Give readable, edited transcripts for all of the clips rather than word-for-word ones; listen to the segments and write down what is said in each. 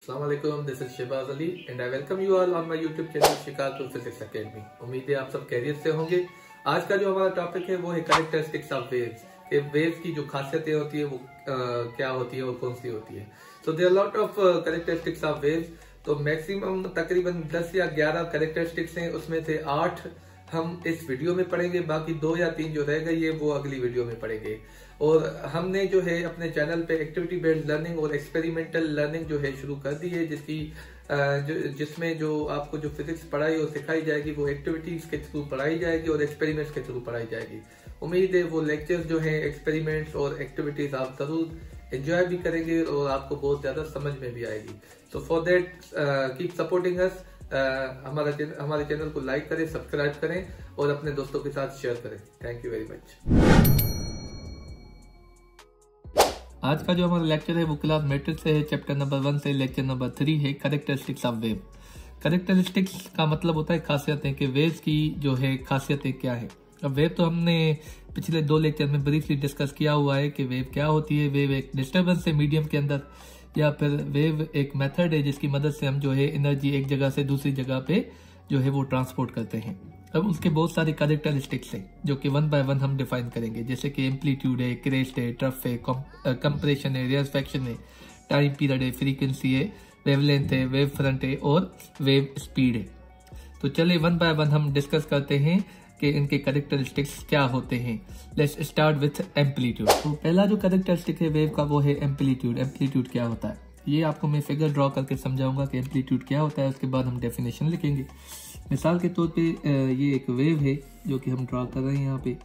Assalamualaikum, this is Shehbaz Ali and I welcome you all on my YouTube channel Chicago Physics Academy। उम्मीद है आप सब खैरियत से होंगे। आज का जो हमारा टॉपिक है वो है कैरेक्टरिस्टिक्स ऑफ वेव्स। वेव्स की जो खासियतें होती है वो क्या होती है और कौन सी होती है। So there are lot of characteristics of waves. तो मैक्सिमम तकरीबन 10 या 11 कैरेक्टरिस्टिक्स हैं, उसमें से 8 हम इस वीडियो में पढ़ेंगे, बाकी 2 या 3 जो रह गई है वो अगली वीडियो में पढ़ेंगे। और हमने जो है अपने चैनल पे एक्टिविटी बेस्ड लर्निंग और एक्सपेरिमेंटल लर्निंग जो है शुरू कर दी है, जिसमें जो आपको जो फिजिक्स पढ़ाई और सिखाई जाएगी वो एक्टिविटीज के थ्रू पढ़ाई जाएगी और एक्सपेरिमेंट्स के थ्रू पढ़ाई जाएगी। उम्मीद है वो लेक्चर्स जो है एक्सपेरिमेंट्स और एक्टिविटीज आप जरूर एंजॉय भी करेंगे और आपको बहुत ज्यादा समझ में भी आएगी। So for that keep supporting us. हमारे चैनल को लाइक करें, सब्सक्राइब करें और अपने दोस्तों के साथ शेयर करें। Thank you very much. आज का जो हमारा लेक्चर है वो क्लास मैट्रिक्स से है, चैप्टर नंबर 1 से लेक्चर नंबर 3 है कैरेक्टरिस्टिक्स ऑफ वेव। कैरेक्टरिस्टिक्स का मतलब होता है खासियतें, कि वेव्स की जो है खासियतें क्या है। अब वेव तो हमने पिछले 2 लेक्चर में ब्रीफली डिस्कस किया हुआ है कि वेव क्या होती है। वेव एक डिस्टर्बेंस है मीडियम के अंदर, या फिर वेव एक मेथड है जिसकी मदद से हम जो है एनर्जी एक जगह से दूसरी जगह पे जो है वो ट्रांसपोर्ट करते हैं। अब उसके बहुत सारे कैरेक्टरिस्टिक्स हैं जो कि 1 बाय 1 हम डिफाइन करेंगे, जैसे कि एम्पलीट्यूड है, क्रेस्ट है, ट्रफ है, कंप्रेशन है, रेयरफेक्शन है, टाइम पीरियड है, फ्रीक्वेंसी है, वेवलेंथ है, वेव फ्रंट है और वेव स्पीड है। तो चलिए 1 बाय 1 हम डिस्कस करते हैं कि इनके कैरेक्टरिस्टिक्स क्या होते हैं। Let's start with amplitude. तो पहला जो कैरेक्टरिस्टिक है वेव का वो है एम्पलीट्यूड। एम्पलीट्यूड क्या होता है ये आपको मैं फिगर ड्रॉ करके समझाऊंगा कि एम्पलीट्यूड क्या होता है, उसके बाद हम डेफिनेशन लिखेंगे। मिसाल के तौर पे ये एक वेव है जो कि हम ड्रॉ कर रहे हैं यहाँ पे।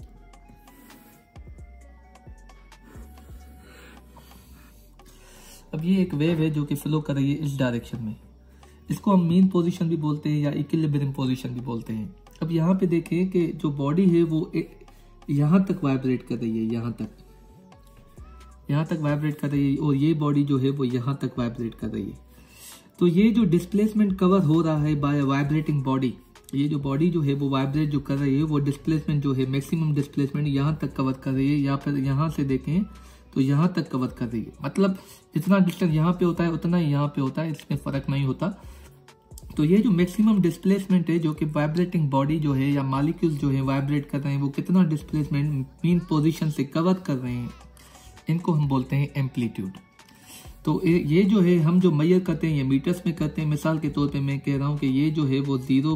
अब ये एक वेव है जो कि फ्लो कर रही है इस डायरेक्शन में। इसको हम मीन पोजीशन भी बोलते हैं या इक्विलिब्रियम पोजीशन भी बोलते हैं। अब यहाँ पे देखें कि जो बॉडी है वो यहाँ तक वाइब्रेट कर रही है, यहाँ तक वाइब्रेट कर रही है, और ये बॉडी जो है वो यहाँ तक वाइब्रेट कर रही है। तो ये जो डिस्प्लेसमेंट कवर हो रहा है बाय वाइब्रेटिंग बॉडी, ये जो बॉडी जो है वो वाइब्रेट जो कर रही है वो डिस्प्लेसमेंट जो है मैक्सिमम डिस्प्लेसमेंट यहाँ तक कवर कर रही है, या फिर यहाँ से देखें तो यहाँ तक कवर कर रही है। मतलब जितना डिस्टेंस यहाँ पे होता है उतना ही यहाँ पे होता है, इसमें फर्क नहीं होता। तो ये जो मैक्सिमम डिस्प्लेसमेंट है जो कि वाइब्रेटिंग बॉडी जो है या मॉलिक्यूल्स जो है वाइब्रेट कर रहे हैं, वो कितना डिस्प्लेसमेंट मीन पोजीशन से कवर कर रहे हैं, इनको हम बोलते हैं एम्पलीट्यूड। तो ये जो है हम जो मेजर करते हैं ये मीटर्स में करते हैं। मिसाल के तौर पे मैं कह रहा हूँ कि ये जो है वो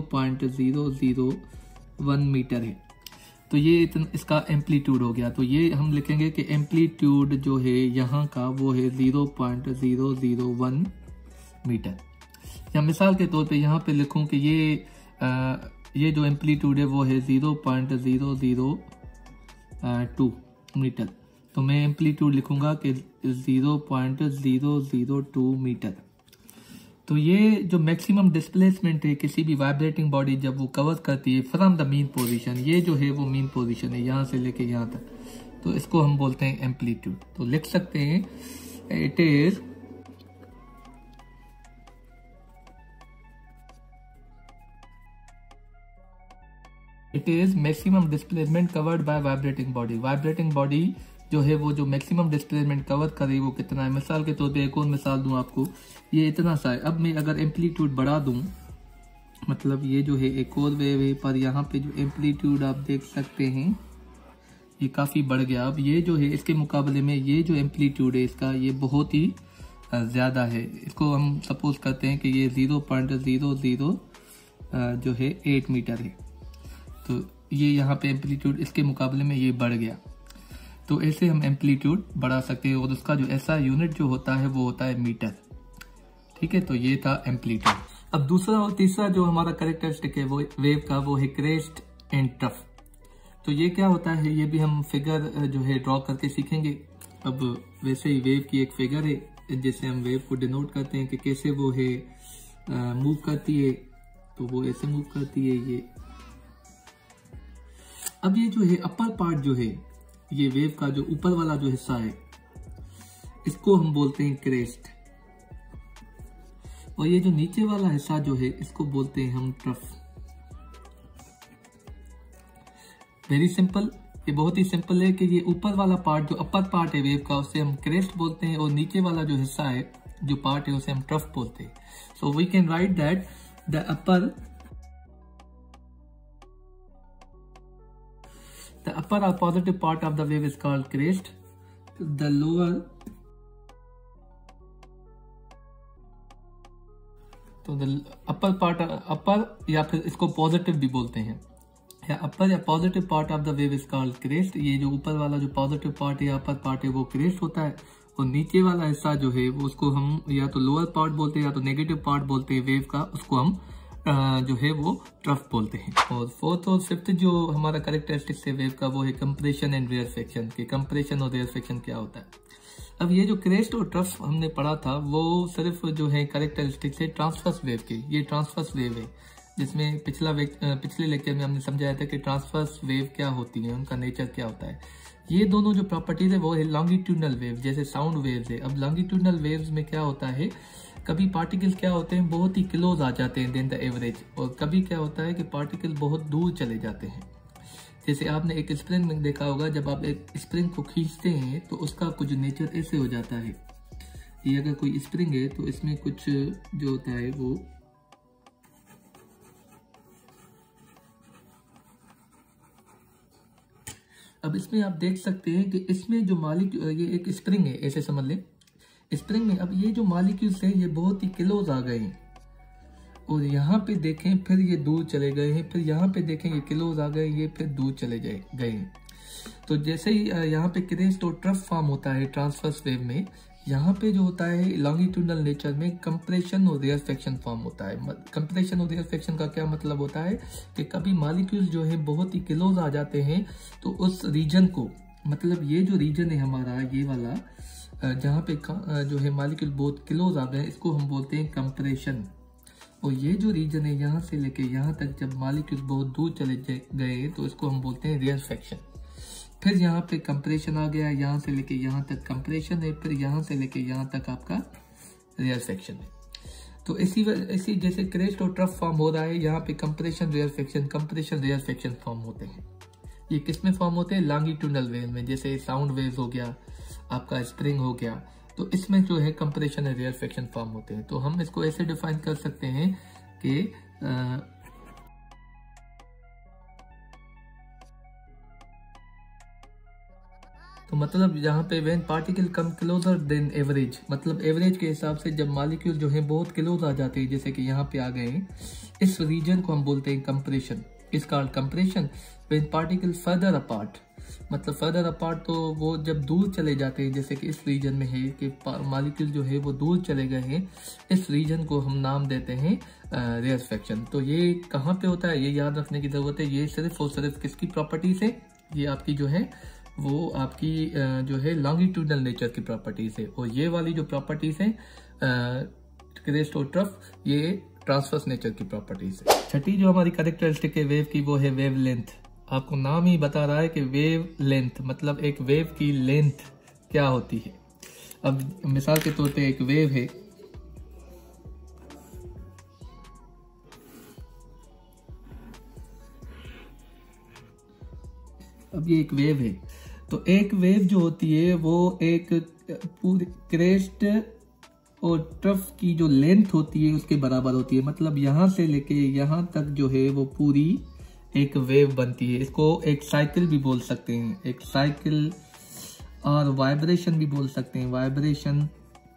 0.001 मीटर है, तो ये इसका एम्पलीट्यूड हो गया। तो ये हम लिखेंगे कि एम्पलीट्यूड जो है यहाँ का वो है 0.001 मीटर। या मिसाल के तौर पे यहाँ पे लिखूं कि ये जो एम्पलीट्यूड है वो है 0.002 मीटर, तो मैं एम्पलीट्यूड लिखूंगा कि 0.002 मीटर। तो ये जो मैक्सिमम डिस्प्लेसमेंट है किसी भी वाइब्रेटिंग बॉडी जब वो कवर करती है फ्रॉम द मीन पोजीशन, ये जो है वो मीन पोजीशन है यहाँ से लेके यहाँ तक, तो इसको हम बोलते हैं एम्पलीट्यूड। तो लिख सकते हैं it is maximum displacement covered by vibrating body. Vibrating body जो है वो जो मैक्सिमम डिस्प्लेसमेंट कवर करे वो कितना है। मिसाल के तौर पे एक और मिसाल दूं आपको, ये इतना सा है। अब मैं अगर एम्पलीट्यूड बढ़ा दूं, मतलब ये जो है एक और वेव है, पर यहाँ पे जो एम्पलीट्यूड आप देख सकते हैं ये काफी बढ़ गया। अब ये जो है इसके मुकाबले में ये जो एम्पलीट्यूड है इसका ये बहुत ही ज्यादा है। इसको हम सपोज करते हैं कि ये 0.00 जो है 8 मीटर है। तो ये यहाँ पे एम्पलीट्यूड इसके मुकाबले में ये बढ़ गया। तो ऐसे हम एम्पलीट्यूड बढ़ा सकते हैं, और उसका जो ऐसा यूनिट जो होता है वो होता है मीटर। ठीक है, तो ये था एम्पलीट्यूड। अब दूसरा और तीसरा जो हमारा कैरेक्टरिस्टिक है वो वेव का वो है क्रेस्ट एंड ट्रफ। तो ये क्या होता है ये भी हम फिगर जो है ड्रॉ करके सीखेंगे। अब वैसे ही वेव की एक फिगर है जिससे हम वेव को डिनोट करते हैं कि कैसे वो है मूव करती है। तो वो ऐसे मूव करती है ये। अब ये जो है अपर पार्ट जो है, ये वेव का जो ऊपर वाला जो हिस्सा है इसको हम बोलते हैं क्रेस्ट, और ये जो नीचे वाला हिस्सा जो है इसको बोलते हैं हम ट्रफ। वेरी सिंपल, ये बहुत ही सिंपल है कि ये ऊपर वाला पार्ट जो अपर पार्ट है वेव का उसे हम क्रेस्ट बोलते हैं, और नीचे वाला जो हिस्सा है जो पार्ट है उसे हम ट्रफ बोलते हैं। So we can write that the upper or positive part of the wave is called crest. The lower, तो द अपर पार्ट, अपर या फिर इसको पॉजिटिव भी बोलते हैं, या अपर या positive part of the wave is called crest. ये जो ऊपर वाला जो पॉजिटिव पार्ट या अपर पार्ट है वो क्रेस्ट होता है, और नीचे वाला हिस्सा जो है वो उसको हम या तो लोअर पार्ट बोलते हैं या तो नेगेटिव पार्ट बोलते हैं वेव का, उसको हम जो है वो ट्रफ बोलते हैं। और फोर्थ और फिफ्थ जो हमारा कैरेक्टरिस्टिक्स है वेव का वो है कंप्रेशन एंड रेयरफेक्शन। कि कंप्रेशन और रेयरफेक्शन क्या होता है। अब ये जो क्रेस्ट और ट्रफ हमने पढ़ा था वो सिर्फ जो है कैरेक्टरिस्टिक्स है ट्रांसवर्स वेव के। ये ट्रांसवर्स वेव है जिसमें पिछले लेक्चर में हमने समझाया था कि ट्रांसवर्स वेव क्या होती है, उनका नेचर क्या होता है। ये दोनों जो प्रॉपर्टीज है वो है लॉन्गिट्यूडनल वेव, जैसे साउंड वेव्स है। अब लॉन्गिट्यूडनल वेव्स में क्या होता है, कभी पार्टिकल्स क्या होते हैं बहुत ही क्लोज आ जाते हैं देन द एवरेज, और कभी क्या होता है कि पार्टिकल बहुत दूर चले जाते हैं। जैसे आपने एक स्प्रिंग में देखा होगा, जब आप एक स्प्रिंग को खींचते हैं तो उसका कुछ नेचर ऐसे हो जाता है। ये अगर कोई स्प्रिंग है तो इसमें कुछ जो होता है वो अब इसमें आप देख सकते हैं कि इसमें जो ये एक स्प्रिंग है, ऐसे समझ लें स्प्रिंग में। अब ये जो मॉलिक्यूल्स हैं ये बहुत ही क्लोज आ गए हैं, और यहाँ पे देखें फिर ये दूर चले गए हैं, फिर यहाँ पे देखें ये क्लोज आ गए, ये फिर दूर चले गए हैं। तो जैसे ही यहाँ पे क्रेस्ट और ट्रफ फॉर्म होता है ट्रांसवर्स वेव में, यहाँ पे जो होता है लॉन्गिट्यूडनल नेचर में कंप्रेशन और रेयरफेक्शन फॉर्म होता है। कंप्रेशन और रेयरफेक्शन का क्या मतलब होता है कि कभी मॉलिक्यूल्स जो है बहुत ही क्लोज आ जाते हैं, तो उस रीजन को, मतलब ये जो रीजन है हमारा ये वाला जहाँ पे जो है मॉलिक्यूल बहुत क्लोज आ गए, इसको हम बोलते हैं कंप्रेशन। और ये जो रीजन है यहाँ से लेके यहाँ तक जब मॉलिक्यूल बहुत दूर चले गए तो इसको हम बोलते हैं रेयरफेक्शन। फिर यहाँ पे कंप्रेशन आ गया, यहाँ से लेके यहाँ तक कंप्रेशन है, फिर यहाँ से लेके यहाँ तक आपका रेयरफेक्शन है। तो इसी जैसे क्रेस्ट और ट्रफ फॉर्म हो रहा है, यहाँ पे कंप्रेशन रेयरफेक्शन फॉर्म होते हैं। ये किस में फॉर्म होते हैं, लॉन्गिट्यूडनल वेव में। जैसे साउंड वेव हो गया, आपका स्प्रिंग हो गया, तो इसमें जो है कंप्रेशन और रेयरफेक्शन फॉर्म होते हैं। तो हम इसको ऐसे डिफाइन कर सकते हैं कि तो मतलब यहाँ पे when particle come closer than average, मतलब एवरेज के हिसाब से जब मॉलिक्यूल जो है बहुत क्लोज आ जाते हैं, जैसे कि यहाँ पे आ गए हैं, इस रीजन को हम बोलते हैं compression. Is called compression. When particle further apart, मतलब फर्दर अपार्ट तो वो जब दूर चले जाते हैं, जैसे कि इस रीजन में है कि मॉलिक्यूल जो है वो दूर चले गए हैं, इस रीजन को हम नाम देते हैं रेयरफेक्शन। तो ये कहाँ पे होता है ये याद रखने की जरूरत है। ये सिर्फ और सिर्फ किसकी प्रॉपर्टीज है, ये आपकी जो है वो आपकी जो है लॉन्गिट्यूडनल नेचर की प्रॉपर्टीज है। और ये वाली जो प्रॉपर्टीज है क्रेस्ट और ट्रफ, ये ट्रांसवर्स नेचर की प्रॉपर्टीज है। छठी जो हमारी कैरेक्टरिस्टिक है वेव की वो है वेव लेंथ। आपको नाम ही बता रहा है कि वेव लेंथ, मतलब एक वेव की लेंथ क्या होती है। अब मिसाल के तौर पे एक वेव है, अब ये एक वेव है, तो एक वेव जो होती है वो एक पूरी क्रेस्ट और ट्रफ की जो लेंथ होती है उसके बराबर होती है। मतलब यहाँ से लेके यहाँ तक जो है वो पूरी एक वेव बनती है। इसको एक साइकिल भी बोल सकते हैं, एक साइकिल, और वाइब्रेशन भी बोल सकते हैं, वाइब्रेशन,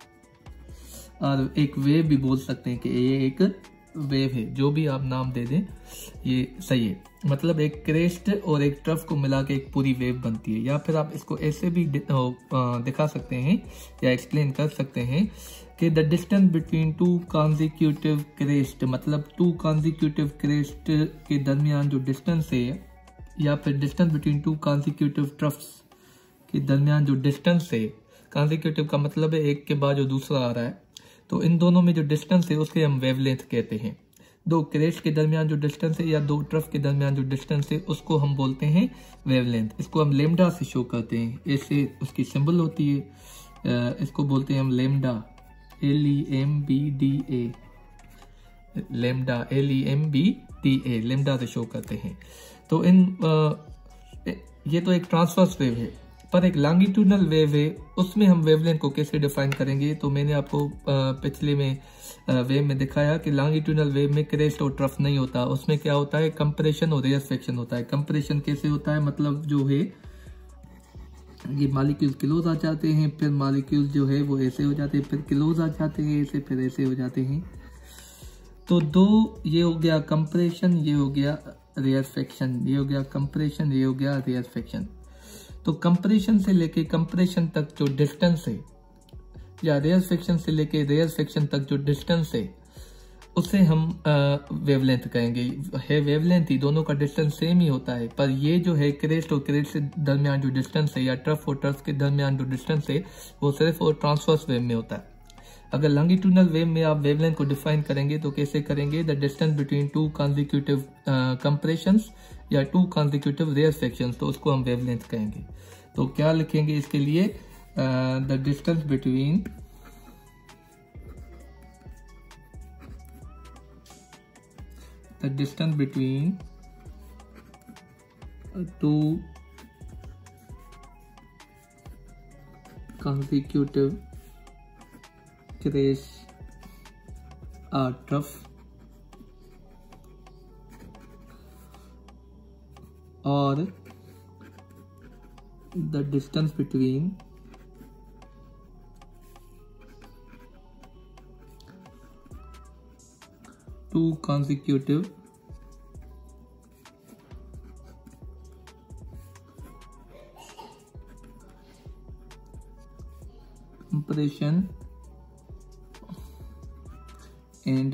और एक वेव भी बोल सकते हैं कि ये एक वेव है। जो भी आप नाम दे दें ये सही है। मतलब एक क्रेस्ट और एक ट्रफ को मिला के एक पूरी वेव बनती है। या फिर आप इसको ऐसे भी दिखा सकते हैं या एक्सप्लेन कर सकते हैं कि the distance between two consecutive crest, मतलब टू कॉन्जिक्यूटिव क्रेस्ट के दरमियान जो डिस्टेंस है, या फिर distance between two consecutive troughs के दरमियान जो डिस्टेंस है, कॉन्जिक्यूटिव का मतलब है एक के बाद जो दूसरा आ रहा है, तो इन दोनों में जो डिस्टेंस है उसके हम वेवलेंथ कहते हैं। दो क्रेस्ट के दरमियान जो डिस्टेंस है या दो ट्रफ के दरमियान जो डिस्टेंस है उसको हम बोलते हैं वेवलेंथ। इसको हम लेमडा से शो करते हैं, ऐसे उसकी सिंबल होती है, इसको बोलते हैं हम lambda, LEMBDA, lambda LEMBDA, lambda से शो करते हैं। तो ये तो एक ट्रांसवर्स वेव है। पर एक लॉन्गिट्यूडनल वेव है, उसमें हम वेवलेंथ को कैसे डिफाइन करेंगे। तो मैंने आपको पिछले में वेव में दिखाया कि लॉन्गिट्यूडनल वेव में क्रेस्ट और ट्रफ नहीं होता, उसमें क्या होता है, कंप्रेशन और रेयरफेक्शन होता है। कंप्रेशन कैसे होता है, मतलब जो है ये मॉलिक्यूल क्लोज आ जाते हैं, फिर मॉलिक्यूल जो है वो ऐसे हो जाते हैं, फिर क्लोज आ जाते हैं ऐसे, फिर ऐसे हो जाते हैं। तो दो, ये हो गया कंप्रेशन, ये हो गया रेयरफेक्शन, ये हो गया कंप्रेशन, ये हो गया रेयरफेक्शन। तो कंप्रेशन से लेके कंप्रेशन तक जो डिस्टेंस है, या रेयरफेक्शन से लेके रेयरफेक्शन तक जो डिस्टेंस है, उसे हम वेवलेंथ कहेंगे। है वेवलेंथ ही, दोनों का डिस्टेंस सेम ही होता है, पर ये जो है क्रेस्ट और क्रेस्ट के दरमियान जो डिस्टेंस है, या ट्रफ और ट्रफ के दरमियान जो डिस्टेंस है, वो सिर्फ और ट्रांसवर्स वेव में होता है। अगर लॉन्गिट्यूडनल वेव में आप वेवलेंथ को डिफाइन करेंगे तो कैसे करेंगे, the distance between two consecutive compressions या टू कॉन्जिक्यूटिव रेयरफेक्शंस, तो उसको हम वेवलेंथ कहेंगे। तो क्या लिखेंगे इसके लिए, the distance between two consecutive crest or trough or the distance between two consecutive compression and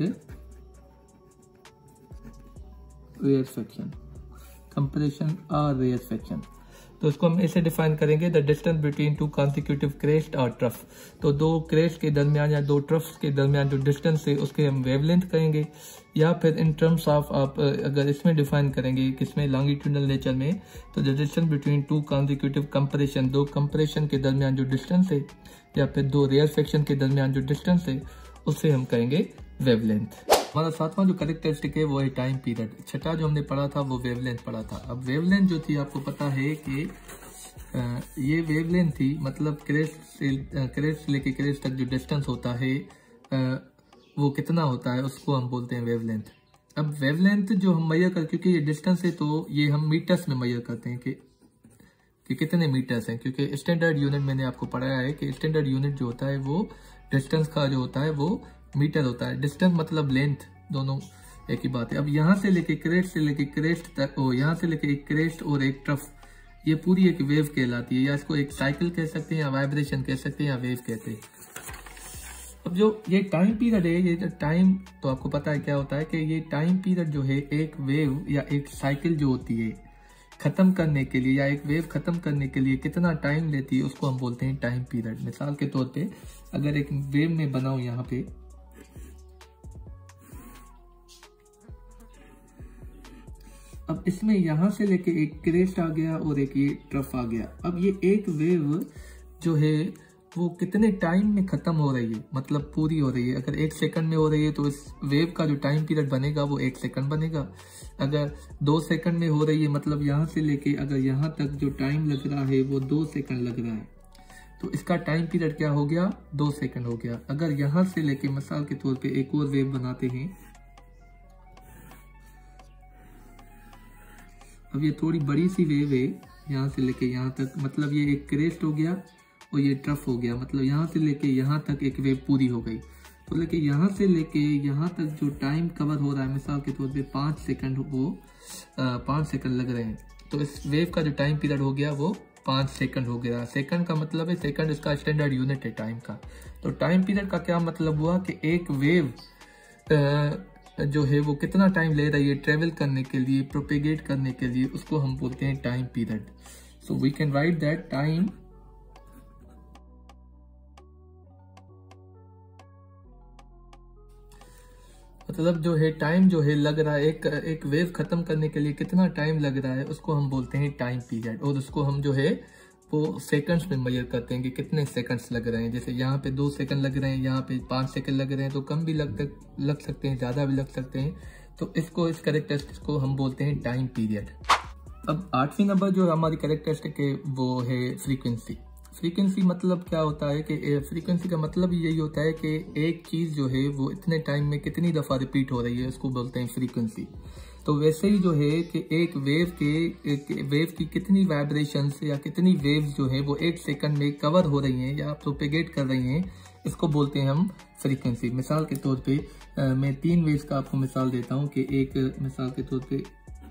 rarefaction, compression और rarefaction। तो इसको हम ऐसे डिफाइन करेंगे, the distance between two consecutive crest और ट्रफ। तो दो क्रेस्ट के दरमियान या दो ट्रफ्स के दरमियान जो डिस्टेंस है उसके हम वेवलेंथ कहेंगे। या फिर इन टर्म्स ऑफ आप अगर इसमें डिफाइन करेंगे, किसमें, लॉन्गिट्यूडनल नेचर में, तो the distance between two consecutive compression, दो कंप्रेशन के दरमियान जो डिस्टेंस है, या फिर दो रेयरफेक्शन के दरमियान जो डिस्टेंस है, उसे हम कहेंगे वेवलेंथ। हमारा सातवां जो कैरेक्टरिस्टिक है वो है टाइम पीरियड। छठा जो हमने पढ़ा था वो वेवलेंथ पढ़ा था। अब वेवलेंथ जो थी, आपको पता है कि ये वेवलेंथ थी, मतलब क्रेस्ट से लेके क्रेस्ट तक जो डिस्टेंस होता है वो कितना होता है, उसको हम बोलते हैं वेवलेंथ। अब वेवलेंथ जो हम मेजर कर, क्योंकि ये डिस्टेंस है तो ये हम मीटर्स में मेजर करते हैं कि कितने मीटर्स हैं, क्योंकि स्टैंडर्ड यूनिट मैंने आपको पढ़ाया है कि स्टैंडर्ड यूनिट जो होता है वो डिस्टेंस का जो होता है वो मीटर होता है। डिस्टेंस मतलब लेंथ, दोनों एक ही बात है। अब यहाँ से लेके क्रेस्ट तक, यहाँ से लेके एक क्रेस्ट और एक ट्रफ, ये पूरी एक वेव कहलाती है, या इसको एक साइकिल कह सकते हैं, या वाइब्रेशन कह सकते हैं, या वेव कहते हैं। अब जो ये टाइम पीरियड है, ये जो टाइम, तो आपको पता है क्या होता है कि ये टाइम पीरियड जो है एक वेव या एक साइकिल जो होती है खत्म करने के लिए, या एक वेव खत्म करने के लिए कितना टाइम लेती है, उसको हम बोलते हैं टाइम पीरियड। मिसाल के तौर पे अगर एक वेव में बनाऊं यहाँ पे, अब इसमें यहां से लेके एक क्रेस्ट आ गया और एक ये ट्रफ आ गया। अब ये एक वेव जो है वो कितने टाइम में खत्म हो रही है, मतलब पूरी हो रही है। अगर 1 सेकंड में हो रही है तो इस वेव का जो टाइम पीरियड बनेगा वो 1 सेकंड बनेगा। अगर 2 सेकंड में हो रही है, मतलब यहाँ से लेके अगर यहाँ तक जो टाइम लग रहा है वो 2 सेकंड लग रहा है, तो इसका टाइम पीरियड क्या हो गया, 2 सेकंड हो गया। अगर यहाँ से लेके मिसाल के तौर पे एक और वेव बनाते हैं, अब ये थोड़ी बड़ी सी वेव है, यहाँ से लेके यहाँ तक, मतलब ये एक क्रेस्ट हो गया और ये ट्रफ हो गया, मतलब यहाँ से लेके यहाँ तक एक वेव पूरी हो गई। तो लेके यहाँ से लेके यहाँ तक जो टाइम कवर हो रहा है, मिसाल के तौर पे 5 सेकंड, वो 5 सेकंड लग रहे हैं, तो इस वेव का जो टाइम पीरियड हो गया वो 5 सेकंड हो गया। सेकंड का मतलब है, सेकंड इसका स्टैंडर्ड यूनिट है टाइम का। तो टाइम पीरियड का क्या मतलब हुआ कि एक वेव जो है वो कितना टाइम ले रही है ट्रेवल करने के लिए, प्रोपेगेट करने के लिए, उसको हम बोलते हैं time period. So we can write that time मतलब जो है टाइम जो है लग रहा है, एक वेव खत्म करने के लिए कितना टाइम लग रहा है, उसको हम बोलते हैं टाइम पीरियड। और उसको हम जो है वो सेकंड्स में मेजर करते हैं कि कितने सेकंड्स लग रहे हैं। जैसे यहाँ पे 2 सेकंड लग रहे हैं, यहाँ पे 5 सेकंड लग रहे हैं, तो कम भी लग सकते हैं, ज़्यादा भी लग सकते हैं। तो इसको, इस कैरेक्टरिस्टिक्स को हम बोलते हैं टाइम पीरियड। अब 8वीं नंबर जो हमारी कैरेक्टरिस्टिक है वो है फ्रीक्वेंसी। फ्रीक्वेंसी मतलब क्या होता है कि फ्रीक्वेंसी का मतलब यही होता है कि एक चीज़ जो है वो इतने टाइम में कितनी दफ़ा रिपीट हो रही है, उसको बोलते हैं फ्रीक्वेंसी। तो वैसे ही जो है कि एक वेव की कितनी वाइब्रेशंस या कितनी वेव्स जो है वो 1 सेकंड में कवर हो रही हैं या प्रोपेगेट कर रही हैं, इसको बोलते हैं हम फ्रीक्वेंसी। मिसाल के तौर पे मैं 3 वेव्स का आपको मिसाल देता हूँ कि एक मिसाल के तौर पे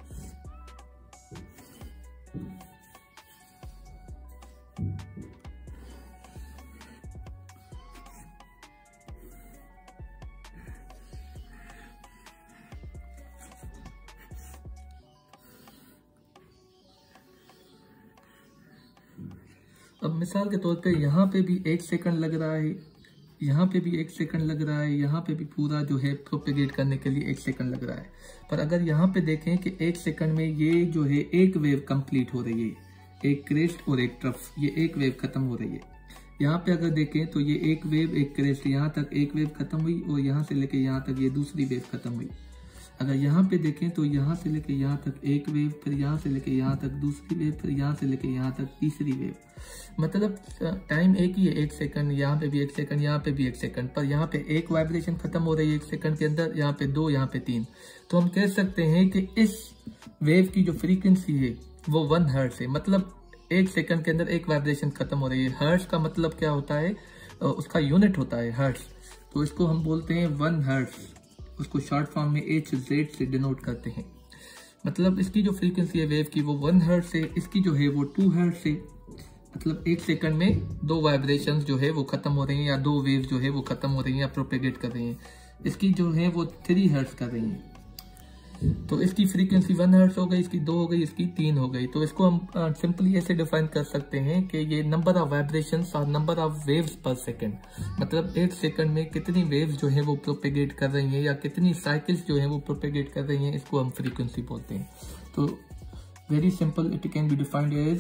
अब मिसाल के तौर पे यहाँ पे भी 1 सेकंड लग रहा है, यहाँ पे भी 1 सेकंड लग रहा है, यहाँ पे भी पूरा जो है प्रोपेगेट करने के लिए 1 सेकंड लग रहा है। पर अगर यहाँ पे देखें कि 1 सेकंड में ये जो है एक वेव कंप्लीट हो रही है, एक क्रेस्ट और एक ट्रफ, ये एक वेव खत्म हो रही है। यहाँ पे अगर देखें तो ये एक वेव एक क्रेस्ट, यहाँ तक एक वेव खत्म हुई और यहाँ से लेके यहाँ तक ये दूसरी वेव खत्म हुई। अगर यहाँ पे देखें तो यहाँ से लेके यहाँ तक एक वेव, फिर यहाँ से लेके यहाँ तक दूसरी वेव, फिर यहाँ से लेके यहाँ तक तीसरी वेव। मतलब टाइम एक ही है, 1 सेकंड, यहाँ पे भी 1 सेकंड, यहाँ पे भी 1 सेकंड, पर यहाँ पे एक वाइब्रेशन खत्म हो रही है 1 सेकंड के अंदर, यहाँ पे 2, यहाँ पे 3। तो हम कह सकते हैं कि इस वेव की जो फ्रीक्वेंसी है वो 1 हर्ट्ज है। मतलब 1 सेकंड के अंदर एक वाइब्रेशन खत्म हो रही है। हर्ट्ज का मतलब क्या होता है, उसका यूनिट होता है हर्ट्ज। तो इसको हम बोलते हैं 1 हर्ट्ज, उसको शॉर्ट फॉर्म में HZ से डिनोट करते हैं। मतलब इसकी जो फ्रीक्वेंसी है वेव की वो 1 हर्ट्ज से, इसकी जो है वो 2 हर्ट्ज से। मतलब 1 सेकंड में 2 वाइब्रेशंस जो है वो खत्म हो रही हैं या 2 वेव जो है वो खत्म हो रही हैं या प्रोपेगेट कर रही हैं। इसकी जो है वो 3 हर्ट्ज कर रही हैं। तो इसकी फ्रीक्वेंसी 1 हर्ट्ज हो गई, इसकी 2 हो गई, इसकी 3 हो गई। तो इसको हम सिंपली ऐसे डिफाइन कर सकते हैं कि ये नंबर ऑफ वाइब्रेशंस और number of waves per second. मतलब 1 सेकंड में कितनी वेव्स जो है वो प्रोपेगेट कर रही हैं या कितनी साइकिल्स जो है वो प्रोपेगेट कर रही हैं, इसको हम फ्रीक्वेंसी बोलते हैं। तो very simple, it can be defined as,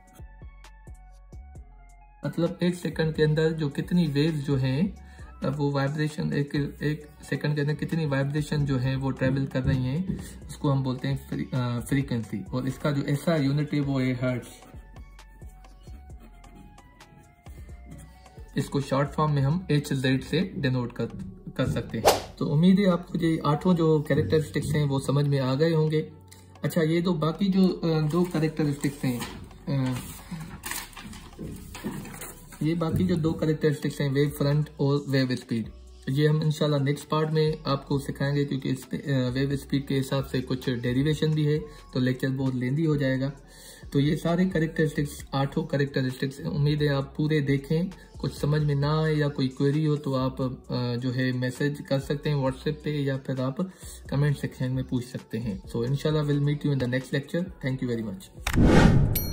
मतलब 1 सेकंड के अंदर जो कितनी वेव्स जो हैं वो वाइब्रेशन, एक सेकंड के अंदर कितनी वाइब्रेशन जो है वो ट्रेवल कर रही हैं, उसको हम बोलते हैं फ्रीक्वेंसी। और इसका जो ऐसा यूनिट है वो है हर्ट्ज। इसको शॉर्ट फॉर्म में हम HZ से डिनोट कर सकते हैं। तो उम्मीद है आपको ये 8 जो कैरेक्टरिस्टिक्स हैं वो समझ में आ गए होंगे। अच्छा, ये तो बाकी जो 2 कैरेक्टरिस्टिक्स हैं, ये बाकी जो 2 कैरेक्टरिस्टिक्स हैं, वेव फ्रंट और वेव स्पीड, ये हम इंशाल्लाह नेक्स्ट पार्ट में आपको सिखाएंगे, क्योंकि इस वेव स्पीड के हिसाब से कुछ डेरिवेशन भी है, तो लेक्चर बहुत लेंदी हो जाएगा। तो ये सारे कैरेक्टरिस्टिक्स 8 कैरेक्टरिस्टिक्स उम्मीद है आप पूरे देखें। कुछ समझ में ना आए या कोई क्वेरी हो तो आप जो है मैसेज कर सकते हैं व्हाट्सएप पे, या फिर आप कमेंट सेक्शन में पूछ सकते हैं। सो इंशाल्लाह will meet you in the next lecture. Thank you very much.